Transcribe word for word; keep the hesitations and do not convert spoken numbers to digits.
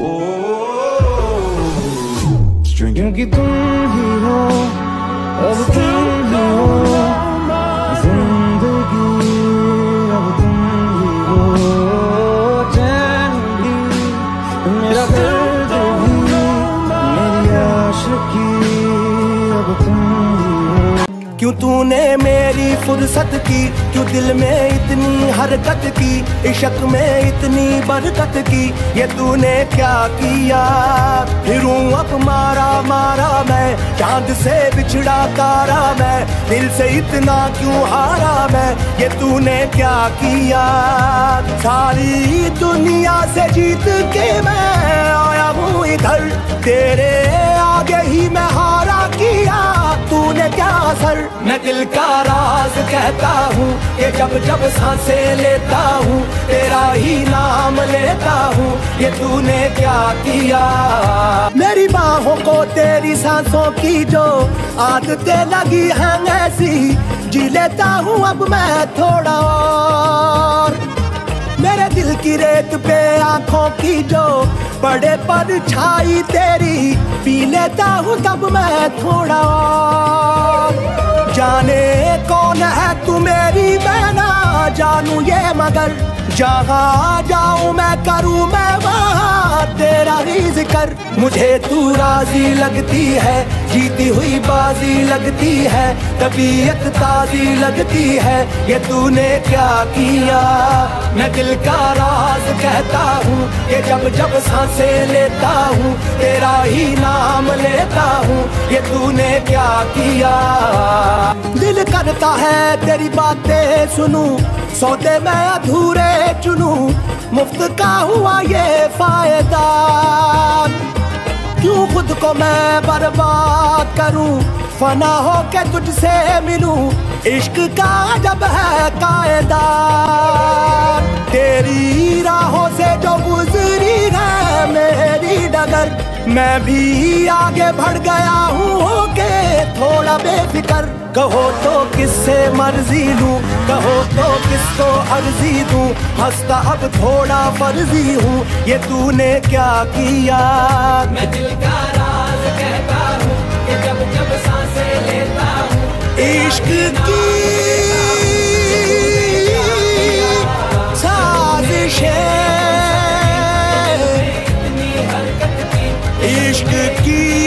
क्योंकि तुम ही हो, अब तुम ही हो जिंदगी, अब तुम ही हो चैन भी, मेरा दर्द भी, मेरी आशिकी, अब तुम ही हो। क्यों तूने मेरी फुर्सत की, क्यों दिल में इतनी हरकत की, इश्क में इतनी बरकत की, ये तूने क्या किया। फिरूं अब मारा मारा मैं, चांद से बिछड़ा तारा मैं, दिल से इतना क्यों हारा मैं, ये तूने क्या किया। सारी दुनिया से जीत के मैं आया हूँ इधर, तेरे आगे ही मैं हारा किया, तूने क्या असर। मैं दिल का राज कहता हूँ कि जब जब सांसें लेता हूँ, तेरा ही नाम लेता हूँ, ये तूने क्या किया। मेरी बाहों को तेरी सांसों की जो आदतें लगी हैं ऐसी, जी लेता हूँ अब मैं थोड़ा और। मेरे दिल की रेत पे आंखों की जो बड़े पर छाई तेरी, पी लेता हूँ तब मैं थोड़ा और। जाने कौन है तू मेरी, मैं ना जानू ये मगर, जहाँ जाऊँ मैं करूँ मैं वहाँ तेरा ही जिक्र। मुझे तू राजी लगती है, जीती हुई बाजी लगती है, तबीयत ताजी लगती है, ये तूने क्या किया। मैं दिल का राज कहता हूँ कि जब जब सांसें लेता हूँ, तेरा ही नाम लेता हूँ, ये तूने क्या किया। दिल करता है तेरी बातें सुनूं, सौदे मैं अधूरे चुनूं, मुफ्त का हुआ ये फायदा। क्यों खुद को मैं बर्बाद करूं, फना हो के तुझसे मिलूं, इश्क का जब है कायदा। तेरी राहों से जो गुजरी है मेरी डगर, मैं भी आगे बढ़ गया हूँ होके थोड़ा बेफिक्र। कहो तो किससे मर्जी लूं, कहो तो किसको अर्जी दूं, हंसता अब थोड़ा फर्जी हूँ, ये तूने क्या किया। मैं दिल का राज कहता हूँ कि जब जब सांसें लेता हूँ, इश्क की साजिशें, इतनी हरकत की, इश्क की